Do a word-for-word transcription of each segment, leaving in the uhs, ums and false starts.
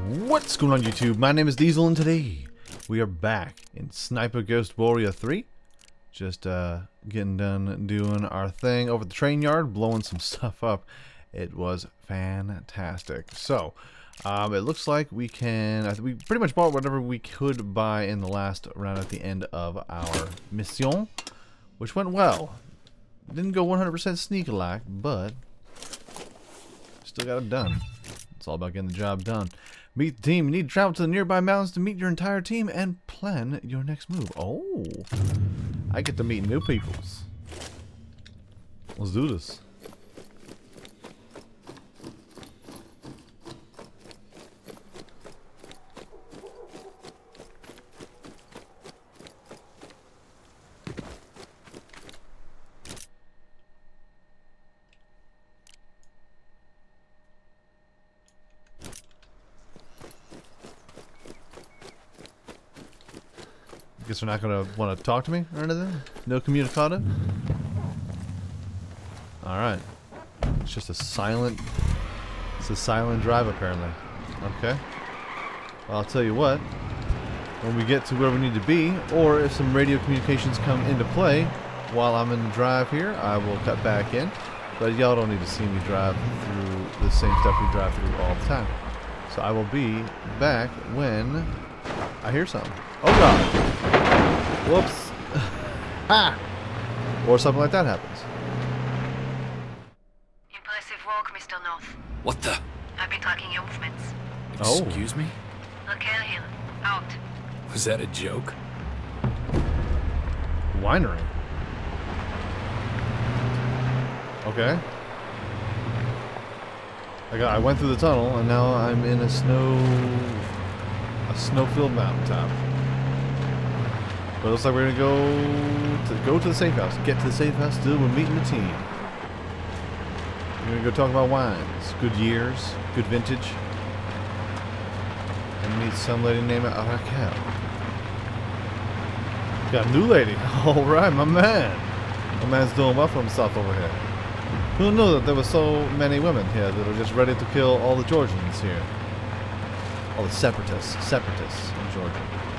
What's going on YouTube? My name is Diesel and today we are back in Sniper Ghost Warrior three. Just uh, getting done doing our thing over at the train yard, blowing some stuff up. It was fantastic. So, um, it looks like we can, I think we pretty much bought whatever we could buy in the last round at the end of our mission, which went well. Didn't go one hundred percent sneaky-like, but still got it done. It's all about getting the job done. Meet the team. You need to travel to the nearby mountains to meet your entire team and plan your next move. Oh, I get to meet new peoples. Let's do this. Guess they're not gonna want to talk to me or anything? No communicado? Alright. It's just a silent... It's a silent drive apparently. Okay. Well, I'll tell you what. When we get to where we need to be, or if some radio communications come into play while I'm in the drive here, I will cut back in. But y'all don't need to see me drive through the same stuff we drive through all the time. So I will be back when I hear something. Oh god! Whoops. Ha! Or something like that happens. Impressive work, Mister North. What the? I've been tracking your movements. Oh. Excuse me? Okay, here. Out. Was that a joke? Winery. Okay. I got. I went through the tunnel, and now I'm in a snow, a snow-filled mountaintop. But it looks like we're gonna go to go to the safe house. Get to the safe house. Still, we're meeting the team. We're gonna go talk about wines, good years, good vintage, and meet some lady named Raquel. Got a new lady. All right, my man. My man's doing well for himself over here. Who knew that there were so many women here that are just ready to kill all the Georgians here? All the separatists, separatists in Georgia.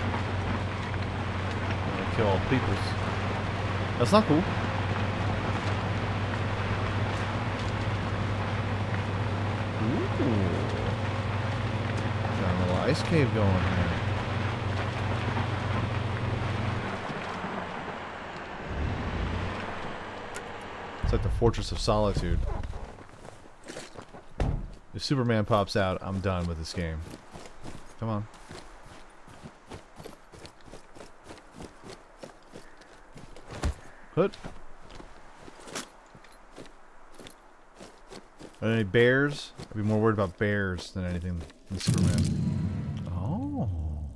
Kill all the peoples. That's not cool. Ooh. Got a little ice cave going here. It's like the Fortress of Solitude. If Superman pops out, I'm done with this game. Come on. Put. Are there any bears? I'd be more worried about bears than anything than Superman. Oh.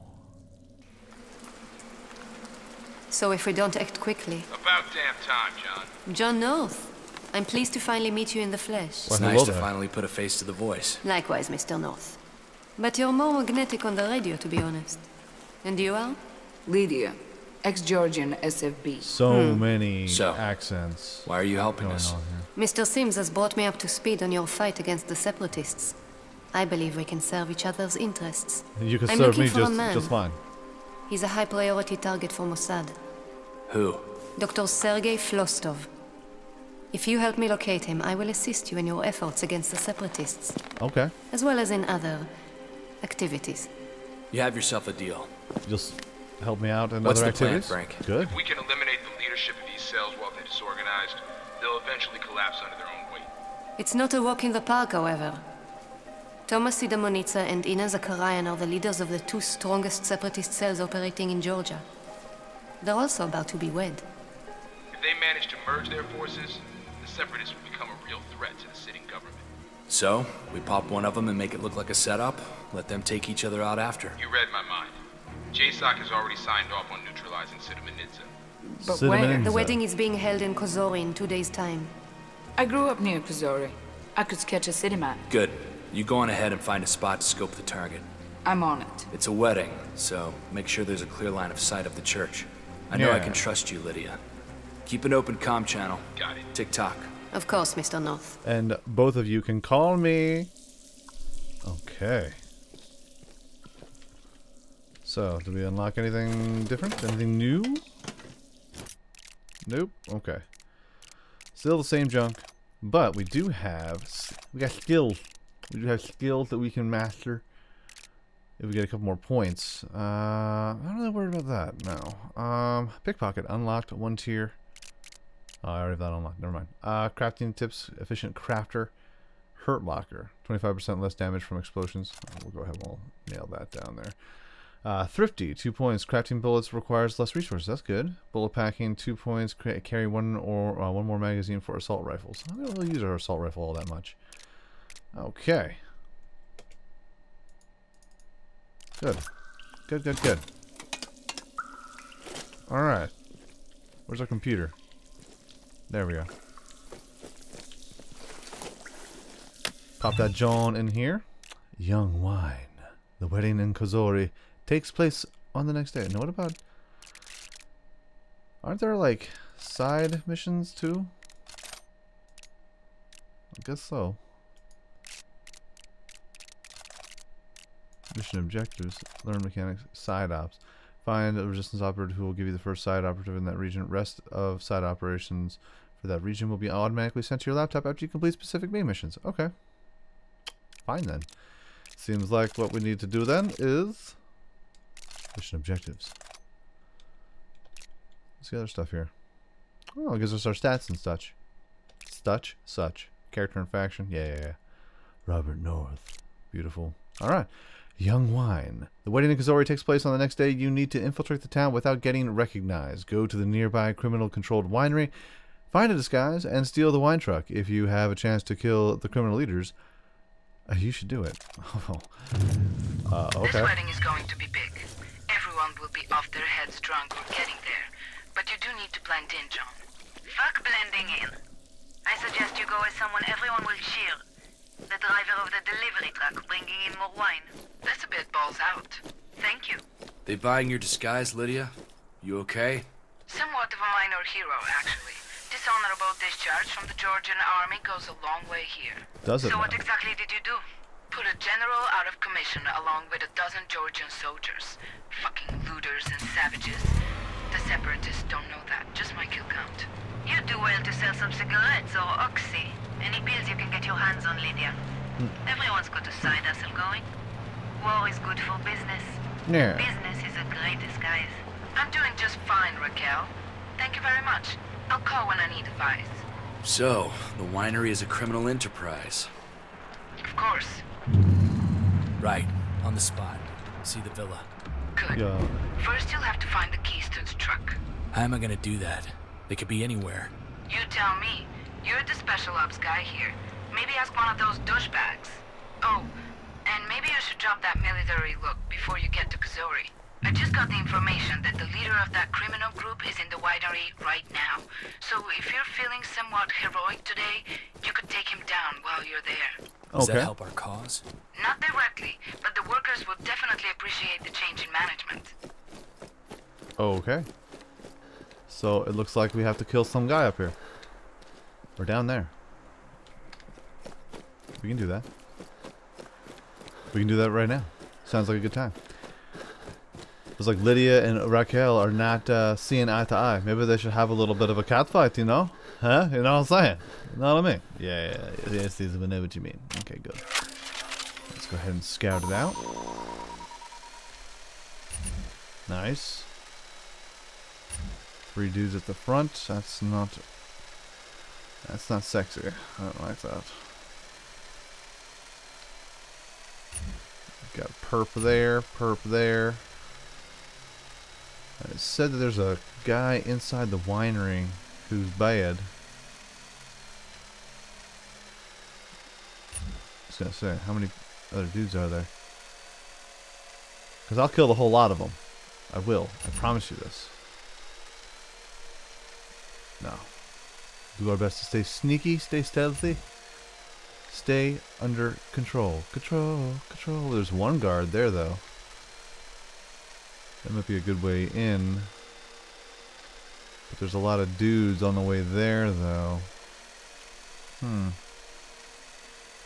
So if we don't act quickly... About damn time, John. John North. I'm pleased to finally meet you in the flesh. It's Well, nice hello to there. finally put a face to the voice. Likewise, Mister North. But you're more magnetic on the radio, to be honest. And you are? Lydia, ex-Georgian S F B. So many So, accents Why are you helping going us? on here. Mister Sims has brought me up to speed on your fight against the separatists. I believe we can serve each other's interests. You can I'm serve looking me for a just, man. just fine. He's a high-priority target for Mossad. Who? Doctor Sergei Flostov. If you help me locate him, I will assist you in your efforts against the separatists, Okay. as well as in other activities. You have yourself a deal. Just help me out in What's other the plan, activities. Frank? Good. If we can eliminate the leadership of these cells while they're disorganized, they'll eventually collapse under their own weight. It's not a walk in the park, however. Thomas Sidamonitsa and Ina Zakarayan are the leaders of the two strongest separatist cells operating in Georgia. They're also about to be wed. If they manage to merge their forces, the separatists will become a real threat to the sitting government. So, we pop one of them and make it look like a setup, let them take each other out after. You read my mind. J SOC has already signed off on neutralizing Sidamanidze. But Cinnamon where? and- The So- wedding is being held in Kozori in two days' time. I grew up near Kozori. I could sketch a city map. Good. You go on ahead and find a spot to scope the target. I'm on it. It's a wedding, so make sure there's a clear line of sight of the church. I know I Yeah. can trust you, Lydia. Keep an open comm channel. Got it. Tick-tock. Of course, Mister North. And both of you can call me. Okay. So, did we unlock anything different? Anything new? Nope. Okay. Still the same junk. But we do have... We got skills. We do have skills that we can master. If we get a couple more points. Uh, I'm not really worried about that. No. Um, pickpocket. Unlocked. One tier. Oh, I already have that unlocked. Never mind. Uh, crafting tips. Efficient crafter. Hurt locker. twenty-five percent less damage from explosions. We'll go ahead and we'll nail that down there. Uh, thrifty, two points. Crafting bullets requires less resources. That's good. Bullet packing, two points. Carry one or uh, one more magazine for assault rifles. I don't really use our assault rifle all that much. Okay. Good. Good, good, good. Alright. Where's our computer? There we go. Pop that John in here. Young wine. The wedding in Kozori takes place on the next day. Now what about... Aren't there like side missions too? I guess so. Mission objectives. Learn mechanics. Side ops. Find a resistance operative who will give you the first side operative in that region. Rest of side operations for that region will be automatically sent to your laptop after you complete specific main missions. Okay. Fine then. Seems like what we need to do then is mission objectives. What's the other stuff here? Oh, it gives us our stats and such. Such, such. Character and faction. Yeah, yeah, yeah. Robert North. Beautiful. Alright. Young wine. The wedding in Kozori takes place on the next day. You need to infiltrate the town without getting recognized. Go to the nearby criminal-controlled winery, find a disguise, and steal the wine truck. If you have a chance to kill the criminal leaders, uh, you should do it. Oh. Uh, okay. This wedding is going to be big. Everyone will be off their heads drunk or getting there. But you do need to blend in, John. Fuck blending in. I suggest you go as someone everyone will cheer. The driver of the delivery truck bringing in more wine. That's a bit balls out. Thank you. They buying your disguise, Lydia? You okay? Somewhat of a minor hero, actually. Dishonorable discharge from the Georgian army goes a long way here. Does it So now? what exactly did you do? Put a general out of commission along with a dozen Georgian soldiers. Fucking looters and savages. The separatists don't know that, just my kill count. You do well to sell some cigarettes or oxy. Any pills you can get your hands on, Lydia. Hmm. Everyone's got a side hustle going. War is good for business. Yeah. Business is a great disguise. I'm doing just fine, Raquel. Thank you very much. I'll call when I need advice. So, the winery is a criminal enterprise. Of course. Right, on the spot. See the villa. Good. Yeah. First you'll have to find the keys to the truck. How am I gonna do that? They could be anywhere. You tell me. You're the special ops guy here. Maybe ask one of those douchebags. Oh, and maybe you should drop that military look before you get to Kozori. I just got the information that the leader of that criminal group is in the winery right now. So if you're feeling somewhat heroic today, you could take him down while you're there. Does Okay. that help our cause? Not directly, but the workers will definitely appreciate the change in management. Okay. So it looks like we have to kill some guy up here. Or down there. We can do that. We can do that right now. Sounds like a good time. It's like Lydia and Raquel are not uh, seeing eye to eye. Maybe they should have a little bit of a cat fight, you know? Huh? You know what I'm saying? You know what I mean? Yeah, yeah, yeah. Yes, these I know what you mean. Okay, good. Let's go ahead and scout it out. Nice. Three dudes at the front. That's not... That's not sexy. I don't like that. Got perp there, perp there. It said that there's a guy inside the winery who's bad. I was gonna say, how many other dudes are there? Because I'll kill the whole lot of them. I will. I promise you this. No. Do our best to stay sneaky, stay stealthy, stay under control. Control, control. There's one guard there, though. That might be a good way in. But there's a lot of dudes on the way there, though. Hmm.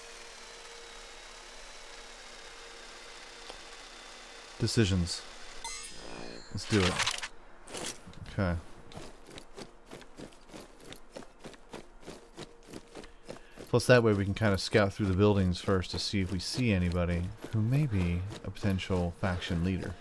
Decisions. Let's do it. Okay. Plus that way we can kind of scout through the buildings first to see if we see anybody who may be a potential faction leader.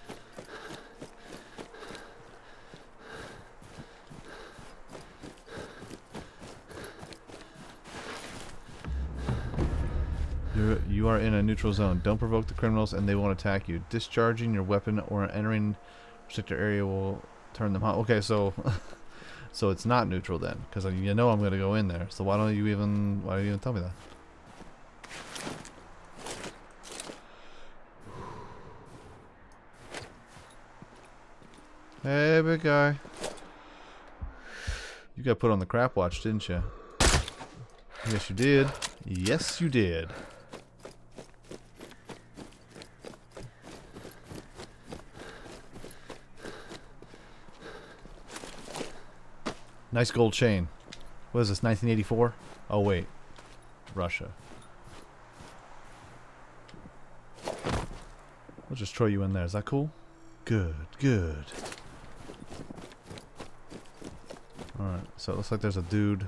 You're, you are in a neutral zone. Don't provoke the criminals and they won't attack you. Discharging your weapon or entering restricted area will turn them hot. Okay, so so it's not neutral then, because you know I'm going to go in there. So why don't you even why don't you even tell me that? Hey, big guy. You got put on the crap watch, didn't you? Yes, you did. Yes, you did. Nice gold chain. What is this, nineteen eighty-four? Oh, wait. Russia. We'll just throw you in there. Is that cool? Good, good. Alright, so it looks like there's a dude.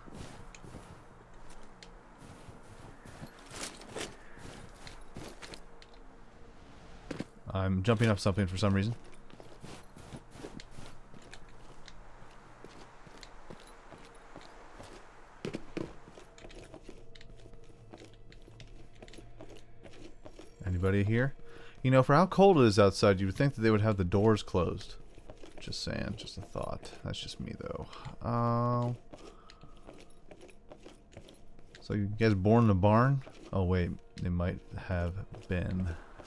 I'm jumping up something for some reason. Anybody here? You know, for how cold it is outside, you would think that they would have the doors closed. Just saying, just a thought. That's just me, though. Um. So you guys born in a barn? Oh wait, they might have been.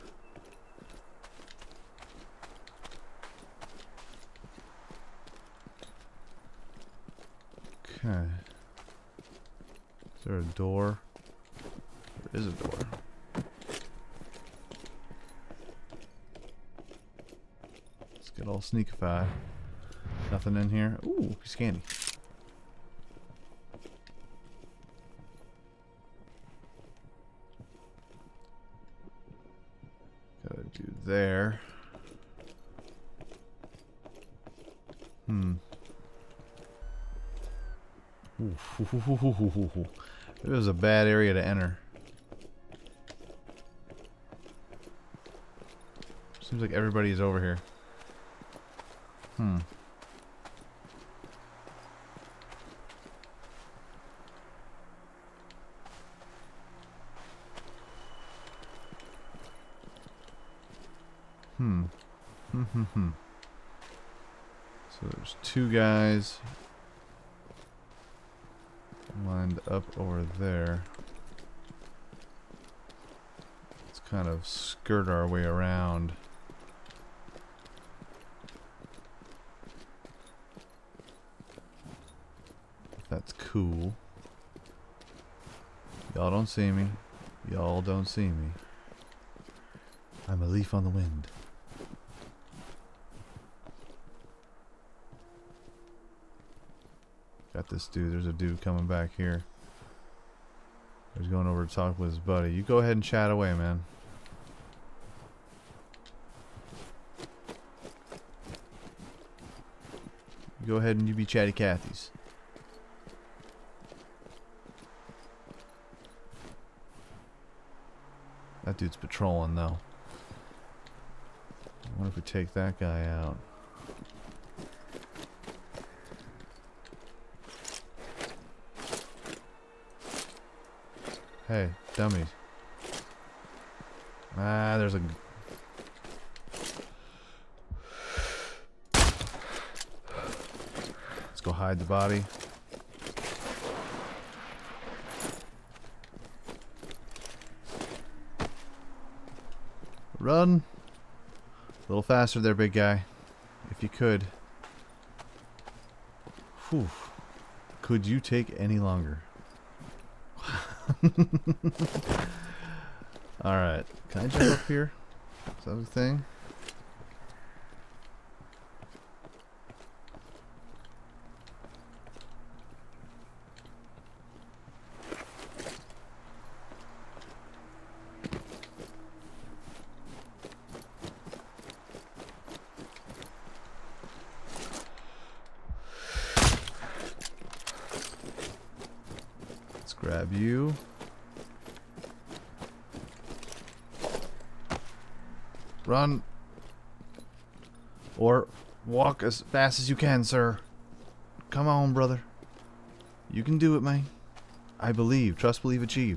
Okay. Is there a door? There is a door. Get all sneakified. Nothing in here. Ooh, piece of candy. Gotta do there. Hmm. Ooh. It was a bad area to enter. Seems like everybody's over here. Hmm. Hmm. Hmm. Hmm. Hmm. So there's two guys lined up over there. Let's kind of skirt our way around. That's cool. Y'all don't see me. Y'all don't see me. I'm a leaf on the wind. Got this dude. There's a dude coming back here. He's going over to talk with his buddy. You go ahead and chat away, man. You go ahead and you be chatty Cathy's. That dude's patrolling though. I wonder if we take that guy out. Hey, dummies. Ah, there's a... Let's go hide the body. Run! A little faster there, big guy. If you could. Whew. Could you take any longer? Alright. Can I jump up here? Is that a thing? Grab you. Run. Or walk as fast as you can, sir. Come on, brother. You can do it, man. I believe. Trust, believe, achieve.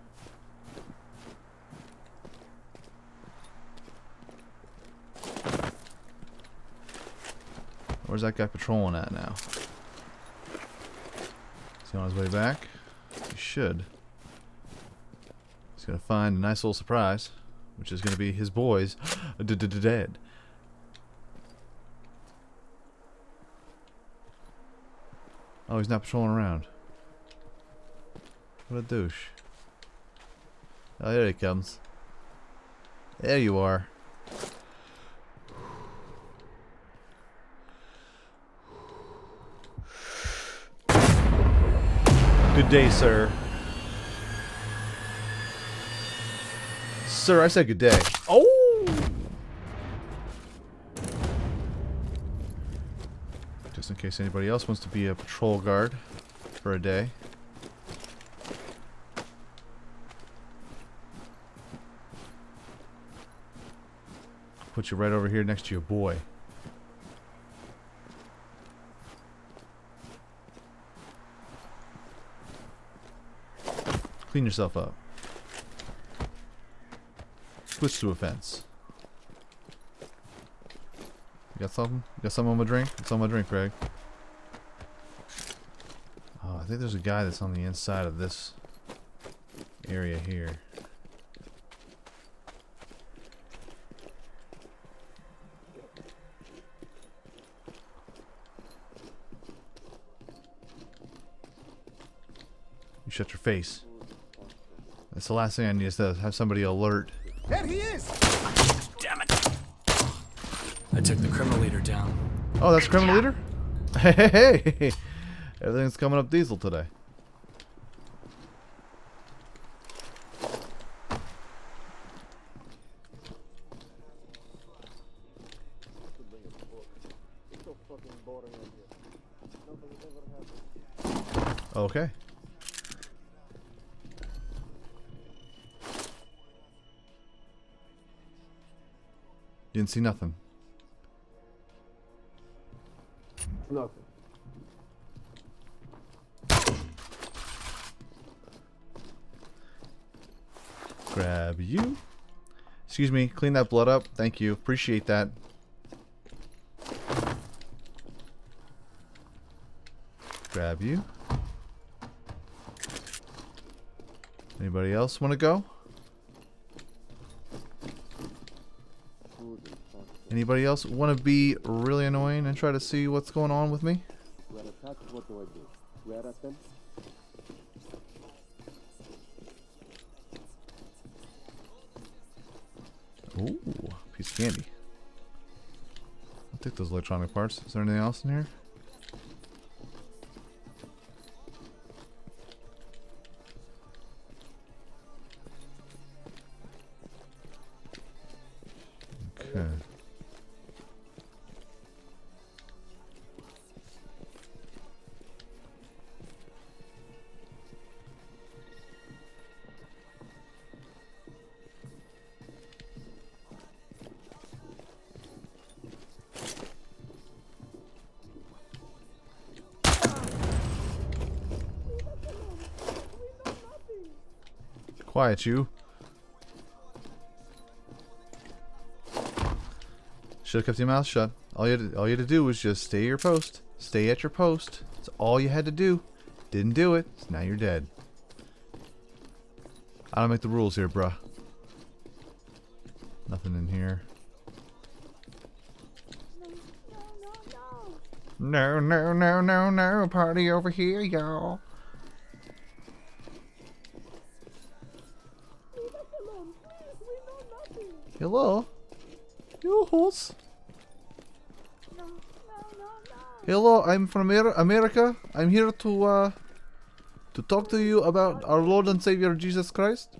Where's that guy patrolling at now? Is he on his way back? He should. He's gonna find a nice little surprise, which is gonna be his boys dead. Oh, he's not patrolling around. What a douche. Oh, there he comes. There you are. Good day, sir. Sir, I said good day. Oh! Just in case anybody else wants to be a patrol guard for a day. Put you right over here next to your boy. Clean yourself up. Switch to a fence. You got something? You got something on my drink? What's on my drink, Greg? Oh, I think there's a guy that's on the inside of this area here. You shut your face. That's the last thing I need is to have somebody alert. There he is! Damn it! I took the criminal leader down. Oh, that's criminal leader? Hey, hey, hey! Everything's coming up Diesel today. Okay. Didn't see nothing. Nothing. Grab you. Excuse me, clean that blood up. Thank you. Appreciate that. Grab you. Anybody else want to go? Anybody else want to be really annoying and try to see what's going on with me? We're attacked, what do I do? Swear at them? Ooh, piece of candy. I'll take those electronic parts. Is there anything else in here? Okay. Quiet, you. Should have kept your mouth shut. All you had to, all you had to do was just stay at your post. Stay at your post. That's all you had to do. Didn't do it. So now you're dead. I don't make the rules here, bruh. Nothing in here. No, no, no, no, no. Party over here, y'all. Hello? You hoes? No, no, no, no. Hello, I'm from Amer America. I'm here to uh to talk to you about our Lord and Savior Jesus Christ.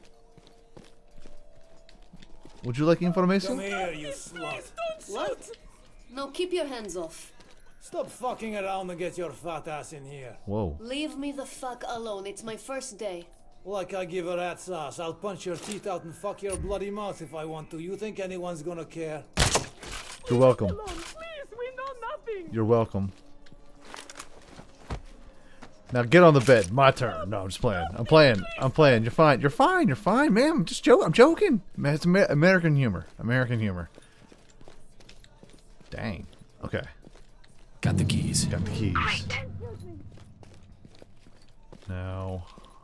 Would you like information? No, keep your hands off. Stop fucking around and get your fat ass in here. Whoa. Leave me the fuck alone. It's my first day. Like I give a rat's ass. I'll punch your teeth out and fuck your bloody mouth if I want to. You think anyone's gonna care? You're welcome. Please, we know nothing. You're welcome. Now get on the bed. My turn. No, I'm just playing. I'm playing. I'm playing. You're fine. You're fine. You're fine, man. I'm just joking. I'm joking. Man, it's Amer American humor. American humor. Dang. Okay. Got the keys. Got the keys. Great. Now,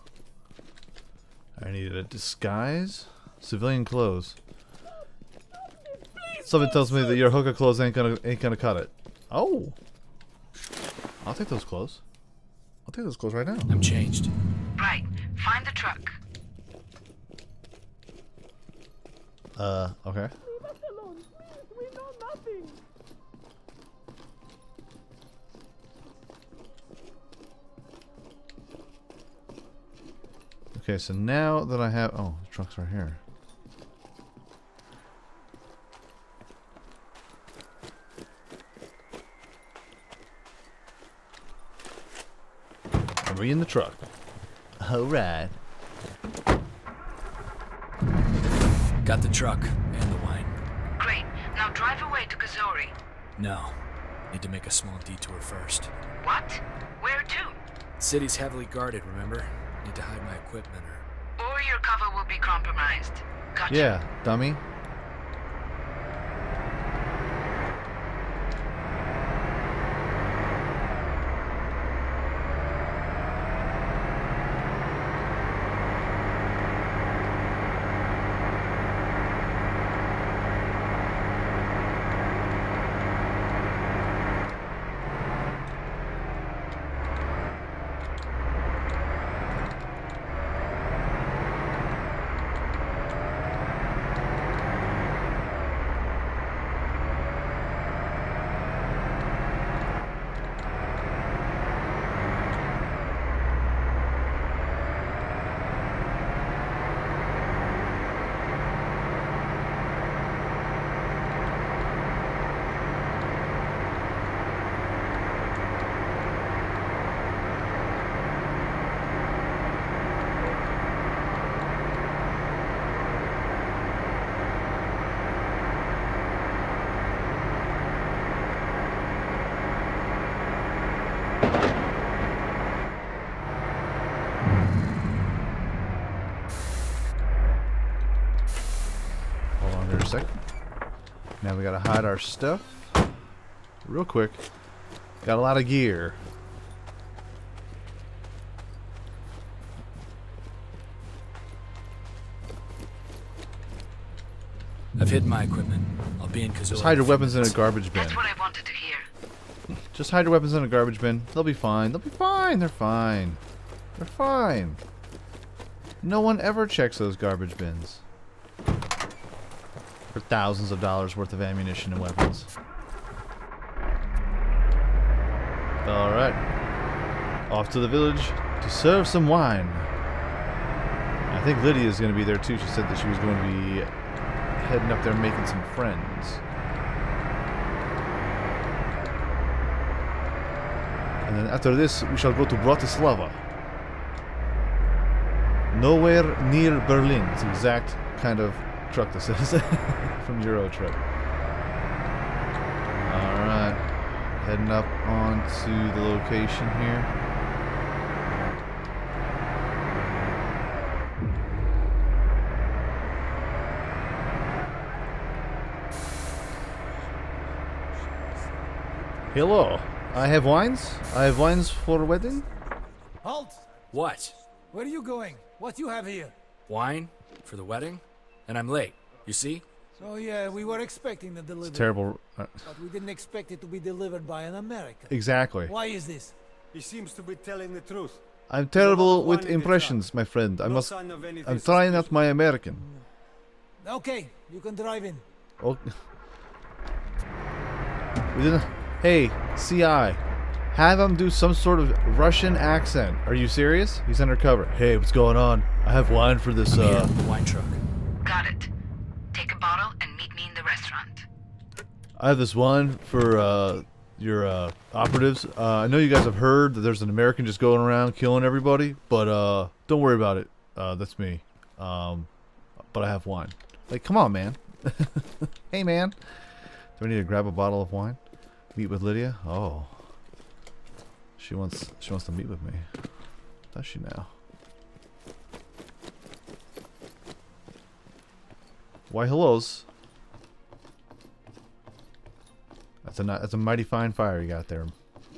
I need a disguise. Civilian clothes. Something tells me that your hooker clothes ain't gonna ain't gonna cut it. Oh, I'll take those clothes. I'll take those clothes right now. I'm changed. Right. Find the truck. Uh, okay. Leave us alone, please. We know nothing. Okay, so now that I have, oh, the truck's right here. Are we in the truck? All right. Got the truck and the wine. Great. Now drive away to Kazori. No. Need to make a small detour first. What? Where to? City's heavily guarded, remember? Need to hide my equipment or... Or your cover will be compromised. Gotcha. Yeah, dummy. Now we gotta hide our stuff real quick. Got a lot of gear. I've hidden my equipment. I'll be in Kazori. Just hide your weapons in a garbage bin. That's what I wanted to hear. Just hide your weapons in a garbage bin. They'll be fine. They'll be fine. They're fine. They're fine. No one ever checks those garbage bins for thousands of dollars worth of ammunition and weapons. Alright. Off to the village to serve some wine. I think Lydia's going to be there too. She said that she was going to be heading up there making some friends. And then after this, we shall go to Bratislava. Nowhere near Berlin. It's the exact kind of truck this is from Euro Truck. Alright. Heading up onto the location here. Hello. I have wines. I have wines for a wedding. Halt! What? Where are you going? What you have here? Wine? For the wedding? And I'm late. You see? So yeah, we were expecting the delivery. It's terrible. Uh, But we didn't expect it to be delivered by an American. exactly. Why is this? He seems to be telling the truth. I'm terrible with wine in the impressions, my friend. I No must. sign of anything I'm trying out suspicious. my American. Okay, you can drive in. Oh. We didn't. Hey, C I. Have him do some sort of Russian accent. Are you serious? He's undercover. Hey, what's going on? I have wine for this. I'm here, Uh, the wine truck. Got it. Take a bottle and meet me in the restaurant. I have this wine for uh, your uh, operatives. Uh, I know you guys have heard that there's an American just going around killing everybody, but uh, don't worry about it. Uh, that's me. Um, but I have wine. Like, come on, man. Hey, man. Do I need to grab a bottle of wine? Meet with Lydia? Oh. She wants she wants to meet with me. Does she now? Why, hellos. That's a that's a mighty fine fire you got there.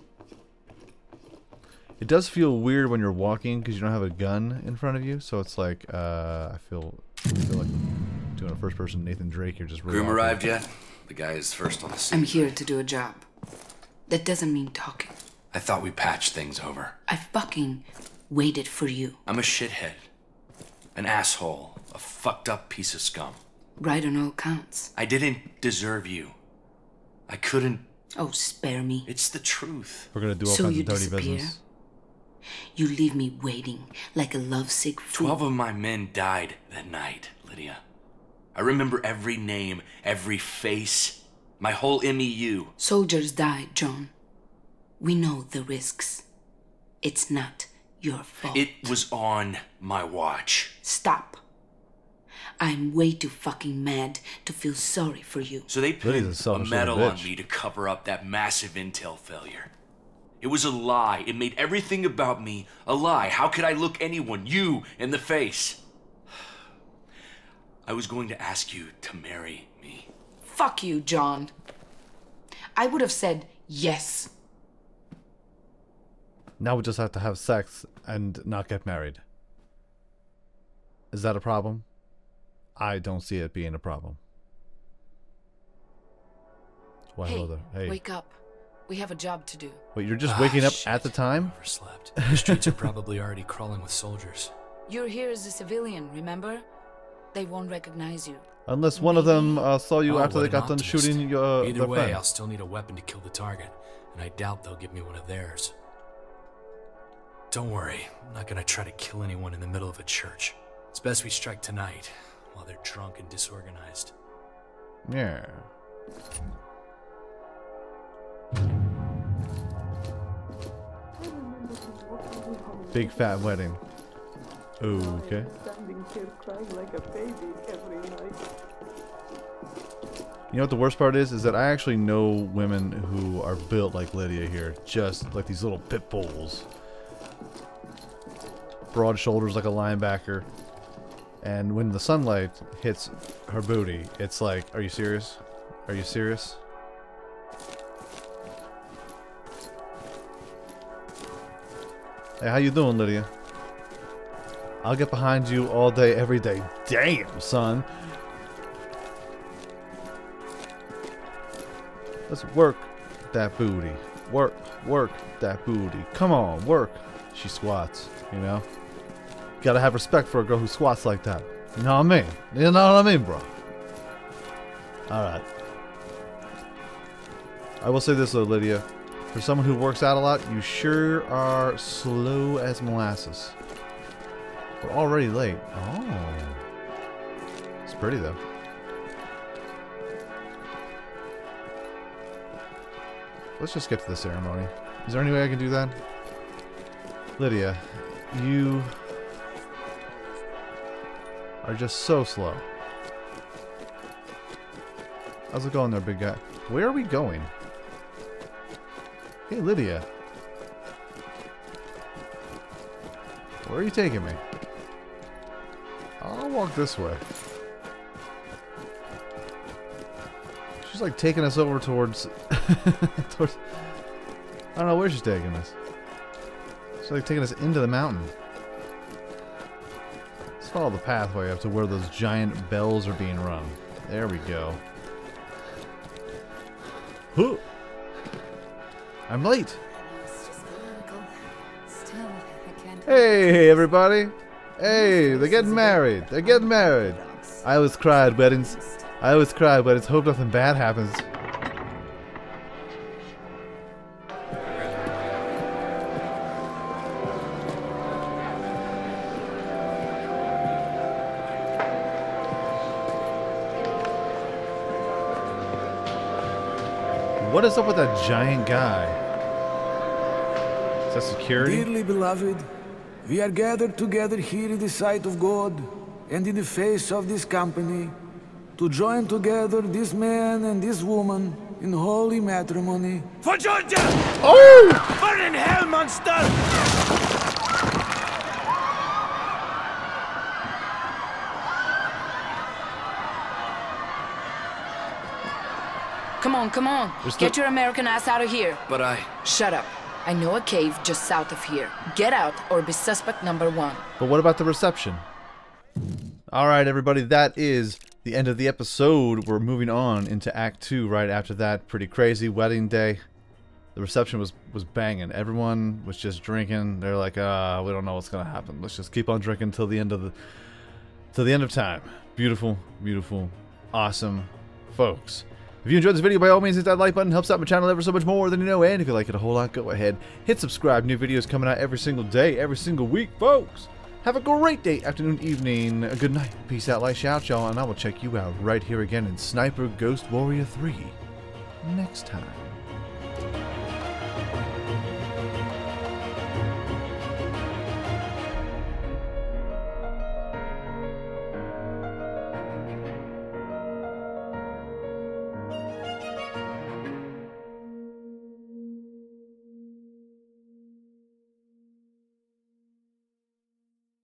It does feel weird when you're walking because you don't have a gun in front of you, so it's like uh, I feel I feel like I'm doing a first-person Nathan Drake. You're just really Groom awkward. arrived yet? The guy is first on the scene. I'm here to do a job. That doesn't mean talking. I thought we patched things over. I fucking waited for you. I'm a shithead, an asshole, a fucked up piece of scum. Right on all counts. I didn't deserve you. I couldn't. Oh, spare me. It's the truth. We're gonna do all So kinds you of dirty disappear? business. You leave me waiting like a lovesick fool. Twelve of my men died that night, Lydia. I remember every name, every face, my whole M E U. Soldiers died, John. We know the risks. It's not your fault. It was on my watch. Stop. I'm way too fucking mad to feel sorry for you. So they Lydia's a pinned a selfish little medal on bitch. me to cover up that massive intel failure. It was a lie. It made everything about me a lie. How could I look anyone, you, in the face? I was going to ask you to marry me. Fuck you, John. I would have said yes. Now we just have to have sex and not get married. Is that a problem? I don't see it being a problem. Why, Hey, hello there. Hey. wake up. We have a job to do. Wait, you're just Ah, waking up shit. at the time? Overslept. The streets are probably already crawling with soldiers. You're here as a civilian, remember? They won't recognize you. Unless one of them uh, saw you Oh, after what they an got done optimist. shooting uh, Either their way, friend. I'll still need a weapon to kill the target, and I doubt they'll give me one of theirs. Don't worry, I'm not gonna try to kill anyone in the middle of a church. It's best we strike tonight, while they're drunk and disorganized. Yeah. Big fat wedding. Okay. Standing here crying like a baby every night. You know what the worst part is? Is that I actually know women who are built like Lydia here. Just like these little pit bulls. Broad shoulders like a linebacker. And when the sunlight hits her booty, it's like, are you serious? Are you serious? Hey, how you doing, Lydia? I'll get behind you all day, every day. Damn, son. Let's work that booty. Work, work that booty. Come on, work. She squats, you know? Gotta have respect for a girl who squats like that. You know what I mean? You know what I mean, bro? Alright. I will say this though, Lydia. For someone who works out a lot, you sure are slow as molasses. We're already late. Oh. It's pretty though. Let's just get to the ceremony. Is there any way I can do that? Lydia, you are just so slow. How's it going there, big guy? Where are we going? Hey, Lydia. Where are you taking me? I'll walk this way. She's like taking us over towards... towards... I don't know where she's taking us. She's like taking us into the mountain. Let's follow the pathway up to where those giant bells are being rung. There we go. Huh. I'm late. Still, I can't. Hey, everybody. Hey, they're getting married. They're getting married. I always cry at weddings. I always cry at weddings. Hope nothing bad happens. What is up with that giant guy? Is that security? Dearly beloved, we are gathered together here in the sight of God and in the face of this company to join together this man and this woman in holy matrimony. For Georgia! Oh! Burn in hell, monster! Come on, come on. There's Get the- your American ass out of here. But I... Shut up. I know a cave just south of here. Get out or be suspect number one. But what about the reception? Alright, everybody, that is the end of the episode. We're moving on into Act two right after that. Pretty crazy wedding day. The reception was, was banging. Everyone was just drinking. They're like, uh, we don't know what's gonna happen. Let's just keep on drinking till the end of the till the end of time. Beautiful, beautiful, awesome folks. If you enjoyed this video, by all means, hit that like button. Helps out my channel ever so much more than you know. And if you like it a whole lot, go ahead, hit subscribe. New videos coming out every single day, every single week, folks. Have a great day, afternoon, evening. A good night. Peace out, light shout, y'all. And I will check you out right here again in Sniper Ghost Warrior three next time.